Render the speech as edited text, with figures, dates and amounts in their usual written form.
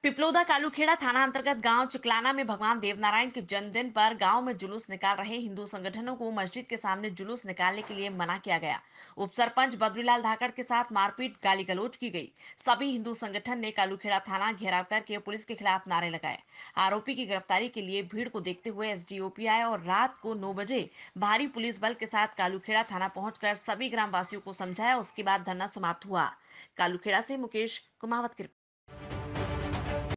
पिपलोदा कालूखेड़ा थाना अंतर्गत गांव चिकलाना में भगवान देवनारायण के जन्मदिन पर गांव में जुलूस निकाल रहे हिंदू संगठनों को मस्जिद के सामने जुलूस निकालने के लिए मना किया गया। उप सरपंच बद्रीलाल धाकड़ के साथ मारपीट गाली गलौज की गई। सभी हिंदू संगठन ने कालूखेड़ा थाना घेराव करके पुलिस के खिलाफ नारे लगाए। आरोपी की गिरफ्तारी के लिए भीड़ को देखते हुए एसडीओपी आए और रात को 9 बजे भारी पुलिस बल के साथ कालूखेड़ा थाना पहुंचकर सभी ग्रामवासियों को समझाया। उसके बाद धरना समाप्त हुआ। कालूखेड़ा से मुकेश कुमावत की